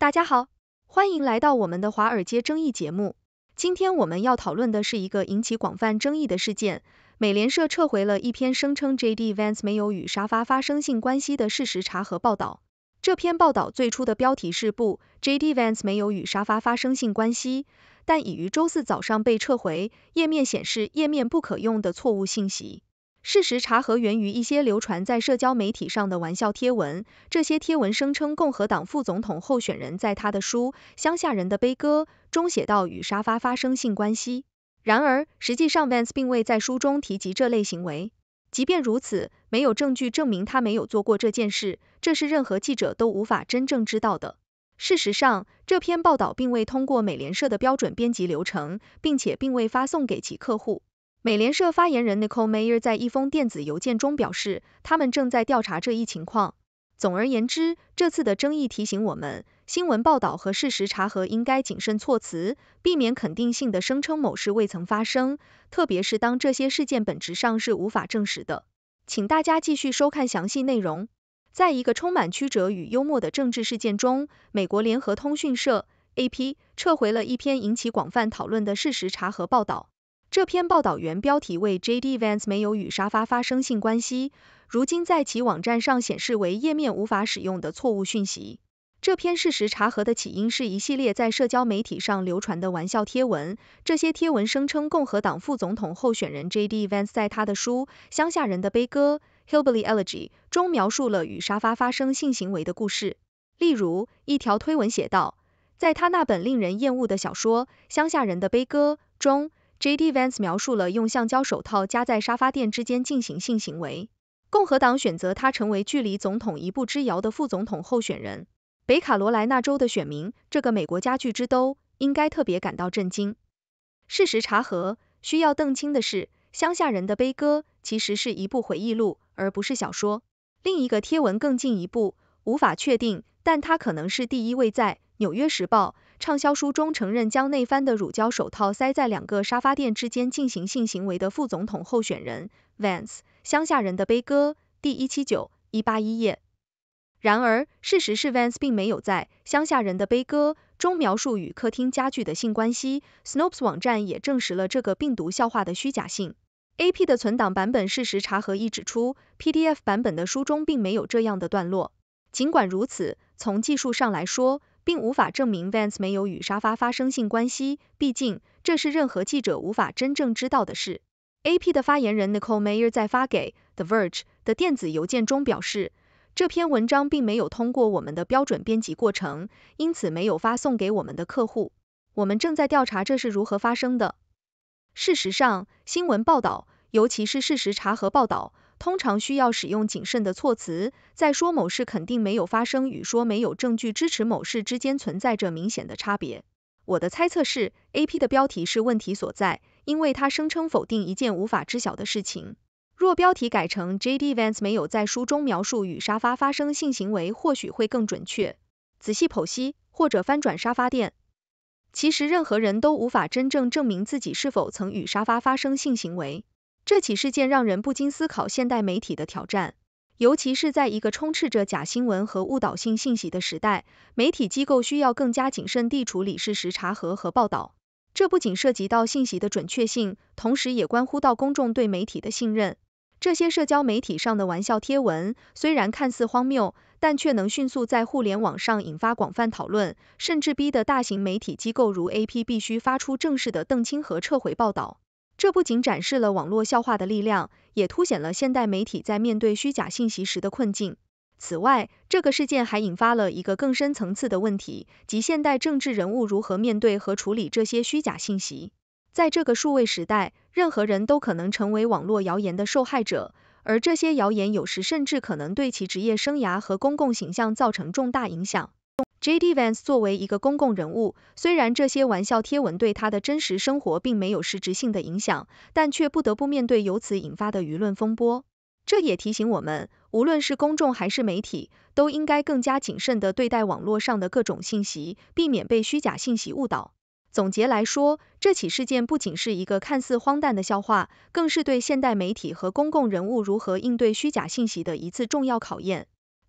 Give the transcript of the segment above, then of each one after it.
大家好，欢迎来到我们的华尔街争议节目。今天我们要讨论的是一个引起广泛争议的事件。美联社撤回了一篇声称 JD Vance 没有与沙发发生性关系的事实查核报道。这篇报道最初的标题是不 ，JD Vance 没有与沙发发生性关系，但已于周四早上被撤回，页面显示页面不可用的错误信息。事实查核源于一些流传在社交媒体上的玩笑贴文，这些贴文声称共和党副总统候选人在他的书《乡下人的悲歌》中写到与沙发发生性关系。然而，实际上 Vance 并未在书中提及这类行为。即便如此，没有证据证明他没有做过这件事，这是任何记者都无法真正知道的。事实上，这篇报道并未通过美联社的标准编辑流程，并且并未发送给其客户。美联社发言人 Nicole Mayer 在一封电子邮件中表示，他们正在调查这一情况。总而言之，这次的争议提醒我们，新闻报道和事实查核应该谨慎措辞，避免肯定性的声称某事未曾发生，特别是当这些事件本质上是无法证实的。请大家继续收看详细内容。在一个充满曲折与幽默的政治事件中，美国联合通讯社 AP 撤回了一篇引起广泛讨论的事实查核报道。这篇报道原标题为 JD Vance 没有与沙发发生性关系，如今在其网站上显示为页面无法使用的错误讯息。这篇事实查核的起因是一系列在社交媒体上流传的玩笑贴文，这些贴文声称共和党副总统候选人 JD Vance 在他的书《乡下人的悲歌》Hillbilly Elegy 中描述了与沙发发生性行为的故事。例如，一条推文写道，在他那本令人厌恶的小说《乡下人的悲歌》中，JD Vance 描述了用橡胶手套夹在沙发垫之间进行性行为。共和党选择他成为距离总统一步之遥的副总统候选人。北卡罗来纳州的选民，这个美国家具之都，应该特别感到震惊。事实查核需要澄清的是，乡下人的悲歌其实是一部回忆录，而不是小说。另一个贴文更进一步，无法确定，但他可能是第一位在《纽约时报》畅销书中承认将内翻的乳胶手套塞在两个沙发垫之间进行性行为的副总统候选人 Vance。乡下人的悲歌第179-181页。然而，事实是 Vance 并没有在《乡下人的悲歌》中描述与客厅家具的性关系。Snopes 网站也证实了这个病毒笑话的虚假性。AP 的存档版本事实查核亦指出 ，PDF 版本的书中并没有这样的段落。尽管如此，从技术上来说，并无法证明 Vance 没有与沙发发生性关系，毕竟这是任何记者无法真正知道的事。AP 的发言人 Nicole Mayer 在发给 The Verge 的电子邮件中表示，这篇文章并没有通过我们的标准编辑过程，因此没有发送给我们的客户。我们正在调查这是如何发生的。事实上，新闻报道，尤其是事实查核报道，通常需要使用谨慎的措辞，在说某事肯定没有发生与说没有证据支持某事之间存在着明显的差别。我的猜测是 ，AP 的标题是问题所在，因为它声称否定一件无法知晓的事情。若标题改成 JD Vance 没有在书中描述与沙发发生性行为，或许会更准确。仔细剖析，或者翻转沙发垫。其实任何人都无法真正证明自己是否曾与沙发发生性行为。这起事件让人不禁思考现代媒体的挑战，尤其是在一个充斥着假新闻和误导性信息的时代，媒体机构需要更加谨慎地处理事实查核和报道。这不仅涉及到信息的准确性，同时也关乎到公众对媒体的信任。这些社交媒体上的玩笑贴文，虽然看似荒谬，但却能迅速在互联网上引发广泛讨论，甚至逼得大型媒体机构如 AP 必须发出正式的澄清和撤回报道。这不仅展示了网络笑话的力量，也凸显了现代媒体在面对虚假信息时的困境。此外，这个事件还引发了一个更深层次的问题，即现代政治人物如何面对和处理这些虚假信息。在这个数位时代，任何人都可能成为网络谣言的受害者，而这些谣言有时甚至可能对其职业生涯和公共形象造成重大影响。JD Vance 作为一个公共人物，虽然这些玩笑贴文对他的真实生活并没有实质性的影响，但却不得不面对由此引发的舆论风波。这也提醒我们，无论是公众还是媒体，都应该更加谨慎地对待网络上的各种信息，避免被虚假信息误导。总结来说，这起事件不仅是一个看似荒诞的笑话，更是对现代媒体和公共人物如何应对虚假信息的一次重要考验。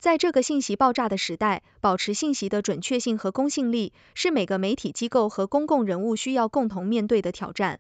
在这个信息爆炸的时代，保持信息的准确性和公信力，是每个媒体机构和公共人物需要共同面对的挑战。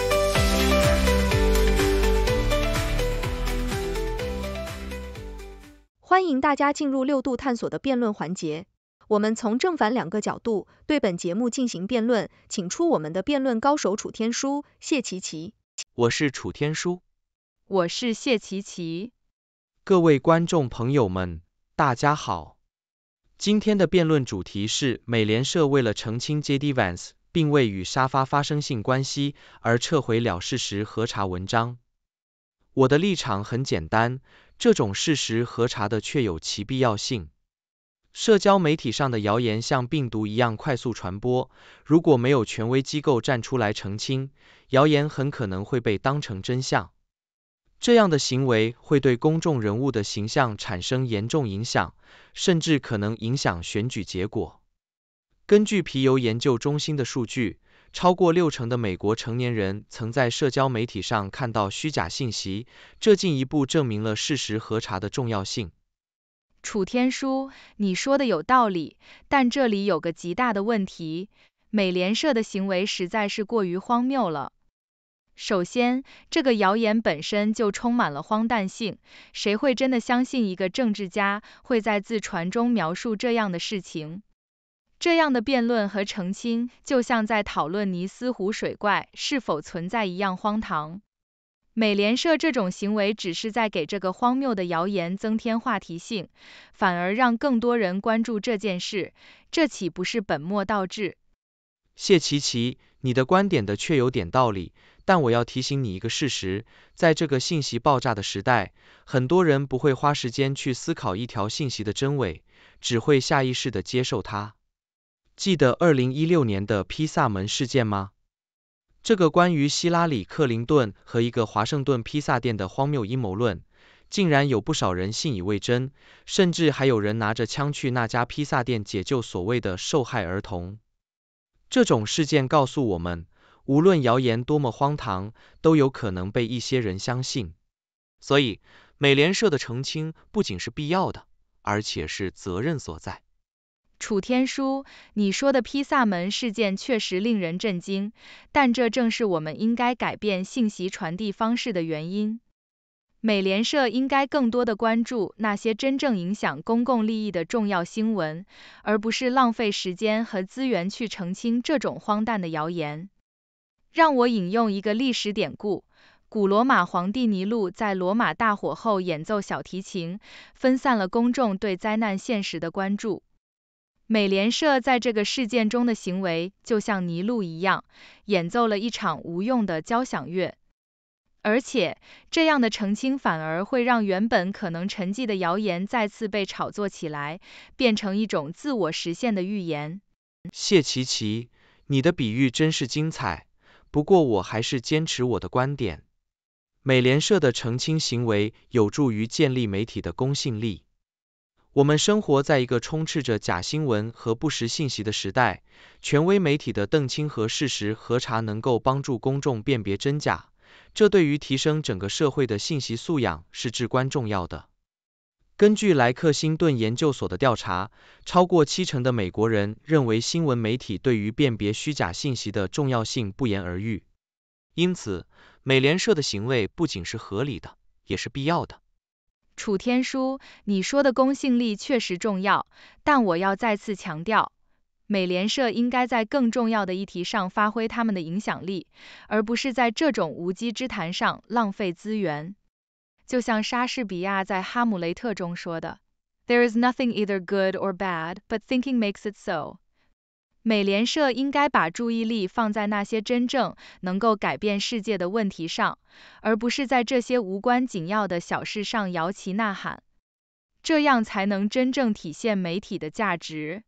欢迎大家进入6度探索的辩论环节。我们从正反两个角度对本节目进行辩论，请出我们的辩论高手楚天舒、谢琪琪。 我是楚天舒。 我是谢琪琪。 各位观众朋友们，大家好。今天的辩论主题是美联社为了澄清 JD Vance 并未与沙发发生性关系而撤回了事实核查文章。我的立场很简单，这种事实核查的确有其必要性。社交媒体上的谣言像病毒一样快速传播，如果没有权威机构站出来澄清，谣言很可能会被当成真相。这样的行为会对公众人物的形象产生严重影响，甚至可能影响选举结果。根据皮尤研究中心的数据，超过60%的美国成年人曾在社交媒体上看到虚假信息，这进一步证明了事实核查的重要性。 楚天舒，你说的有道理，但这里有个极大的问题，美联社的行为实在是过于荒谬了。首先，这个谣言本身就充满了荒诞性，谁会真的相信一个政治家会在自传中描述这样的事情？这样的辩论和澄清，就像在讨论尼斯湖水怪是否存在一样荒唐。美联社这种行为只是在给这个荒谬的谣言增添话题性，反而让更多人关注这件事，这岂不是本末倒置？ 谢琪琪，你的观点的确有点道理，但我要提醒你一个事实，在这个信息爆炸的时代，很多人不会花时间去思考一条信息的真伪，只会下意识地接受它。记得2016年的披萨门事件吗？这个关于希拉里·克林顿和一个华盛顿披萨店的荒谬阴谋论，竟然有不少人信以为真，甚至还有人拿着枪去那家披萨店解救所谓的受害儿童。这种事件告诉我们，无论谣言多么荒唐，都有可能被一些人相信。所以，美联社的澄清不仅是必要的，而且是责任所在。 楚天舒，你说的披萨门事件确实令人震惊，但这正是我们应该改变信息传递方式的原因。美联社应该更多的关注那些真正影响公共利益的重要新闻，而不是浪费时间和资源去澄清这种荒诞的谣言。让我引用一个历史典故，古罗马皇帝尼禄在罗马大火后演奏小提琴，分散了公众对灾难现实的关注。美联社在这个事件中的行为，就像尼禄一样，演奏了一场无用的交响乐。而且，这样的澄清反而会让原本可能沉寂的谣言再次被炒作起来，变成一种自我实现的预言。 谢琪琪，你的比喻真是精彩，不过我还是坚持我的观点。美联社的澄清行为有助于建立媒体的公信力。我们生活在一个充斥着假新闻和不实信息的时代，权威媒体的澄清和事实核查能够帮助公众辨别真假，这对于提升整个社会的信息素养是至关重要的。根据莱克星顿研究所的调查，超过70%的美国人认为新闻媒体对于辨别虚假信息的重要性不言而喻。因此，美联社的行为不仅是合理的，也是必要的。 楚天舒，你说的公信力确实重要，但我要再次强调，美联社应该在更重要的议题上发挥他们的影响力，而不是在这种无稽之谈上浪费资源。就像莎士比亚在《哈姆雷特》中说的 ，There is nothing either good or bad, but thinking makes it so。美联社应该把注意力放在那些真正能够改变世界的问题上，而不是在这些无关紧要的小事上摇旗呐喊，这样才能真正体现媒体的价值。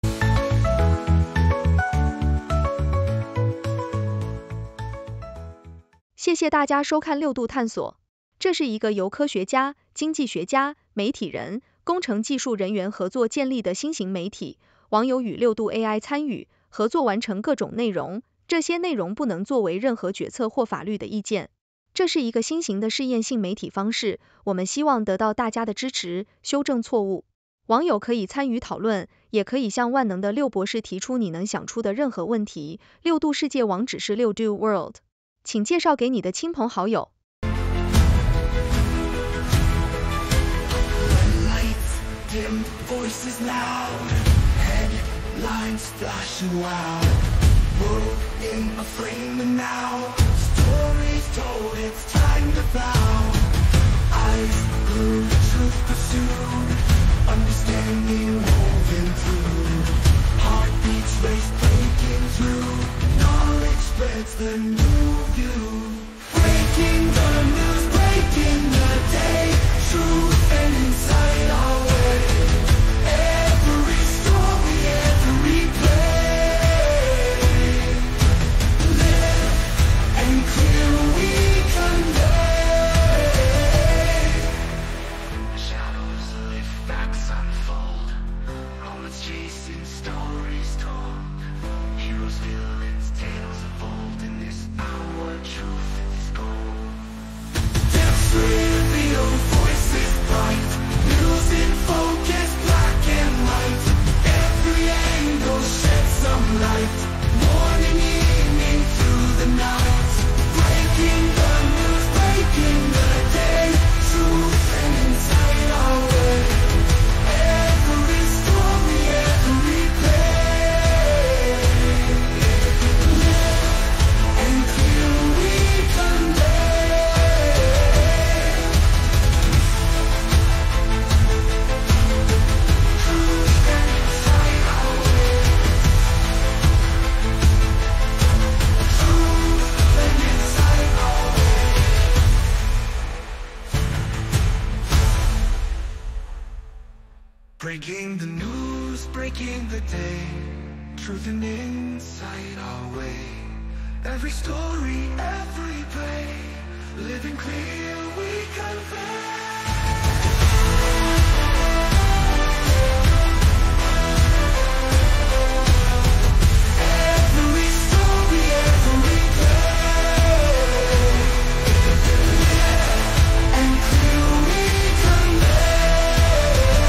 谢谢大家收看6度探索，这是一个由科学家、经济学家、媒体人、工程技术人员合作建立的新型媒体。网友与6度 AI 参与合作完成各种内容，这些内容不能作为任何决策或法律的意见。这是一个新型的试验性媒体方式，我们希望得到大家的支持，修正错误。 网友可以参与讨论，也可以向万能的六博士提出你能想出的任何问题。六度世界网址是6do World， 请介绍给你的亲朋好友。 Dim voices loud, headlines flashing wild. World in a frame and now, stories told, it's time to vow. Eyes glued, truth pursued, understanding woven through. Heartbeats race breaking through, knowledge spreads the new view. Breaking the news, breaking the day, truth and insight our way. Every story, every play, live and clear we convey. Shadows lift, facts unfold, moments chasing, stories told. Heroes, villains, tales of old. In this hour, truth is gold. Depths revealed, voices bright, news in focus, black and white. Every angle sheds some light, morning, evening, through the night. Breaking the news, breaking the day, truth and insight our way. Every story, every play, live and feel we convey. Truth and insight our way. Truth and insight our way. Breaking the news, breaking the day, truth and insight our way. Every story, every play, living clear we convey. Every story, every play, and clear we convey.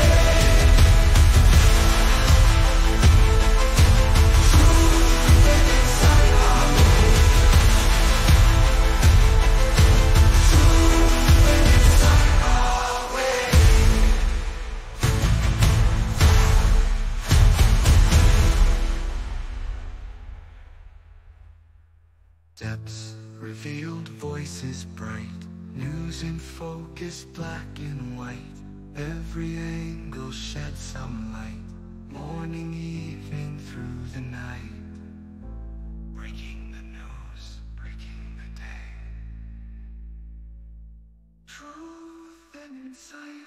Truth and insight our way. Truth and insight our way. Depths revealed, voices bright, news in focus, black and white. Every angle sheds some light, morning, evening, through the night. Breaking the news, breaking the day. Truth and insight.